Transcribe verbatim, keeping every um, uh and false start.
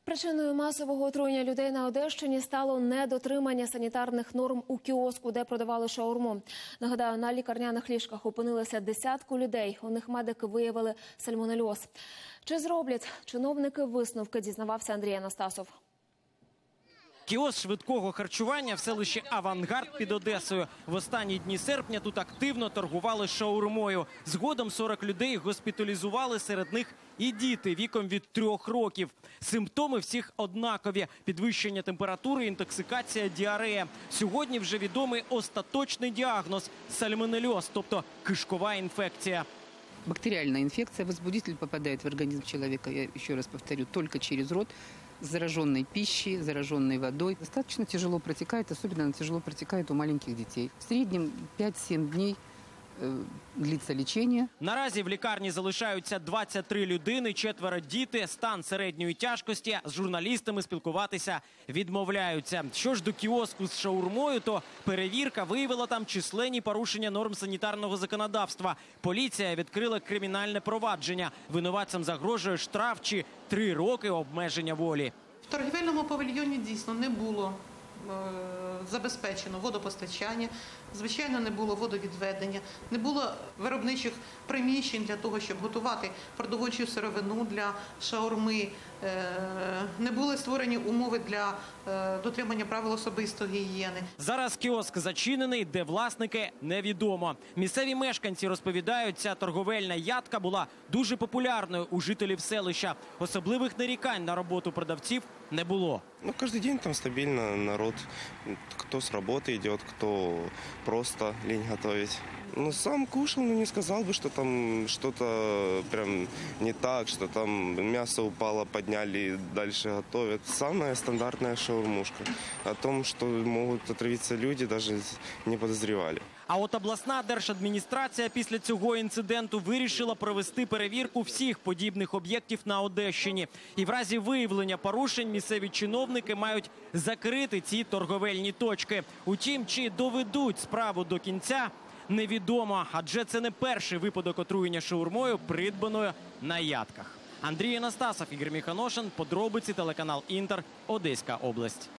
Причиною масового отруєння людей на Одещині стало недотримання санітарних норм у кіоску, де продавали шаурму. Нагадаю, на лікарняних ліжках опинилися десятку людей. У них медики виявили сальмонельоз. Чи зроблять чиновники висновки, дізнавався Андрій Анастасов. Кіоск швидкого харчування в селищі Авангард під Одесою. В останні дні серпня тут активно торгували шаурмою. Згодом сорок людей госпіталізували, серед них і діти віком від трьох років. Симптоми всіх однакові – підвищення температури, інтоксикація, діарея. Сьогодні вже відомий остаточний діагноз – сальмонельоз, тобто кишкова інфекція. Бактериальная инфекция, возбудитель попадает в организм человека, я еще раз повторю, только через рот, с зараженной пищей, зараженной водой. Достаточно тяжело протекает, особенно она тяжело протекает у маленьких детей. В среднем пять-семь дней э, длится лечение. Наразі в лікарні залишаються двадцять три людини, четверо діти, стан середньої тяжкості. З журналістами спілкуватися відмовляються. Що ж до кіоску з шаурмою, то перевірка виявила там численні порушення норм санітарного законодавства. Поліція відкрила кримінальне провадження. Винуватцям загрожує штраф чи три роки обмеження волі. В торгівельному павільйоні дійсно не було забезпечено водопостачання, звичайно, не було водовідведення, не було виробничих приміщень для того, щоб готувати продовольчу сировину для шаурми, не були створені умови для дотримання правил особистої гігієни. Зараз кіоск зачинений, де власники – невідомо. Місцеві мешканці розповідають, ця торговельна ядка була дуже популярною у жителів селища. Особливих нарікань на роботу продавців не було. Ну, каждый день там стабильно народ, кто с работы идет, кто просто лень готовить. Ну, сам кушал, но не сказал бы, что там что-то прям не так, что там мясо упало, подняли и дальше готовят. Самая стандартная шаурмушка. О том, что могут отравиться люди, даже не подозревали. А от обласна держадміністрація після цього інциденту вирішила провести перевірку всіх подібних об'єктів на Одещині. І в разі виявлення порушень місцеві чиновники мають закрити ці торговельні точки. Утім, чи доведуть справу до кінця, невідомо. Адже це не перший випадок отруєння шаурмою, придбаною на ядках. Андрій Анастасов, Ігор Міханошин, подробиці, телеканал Інтер, Одеська область.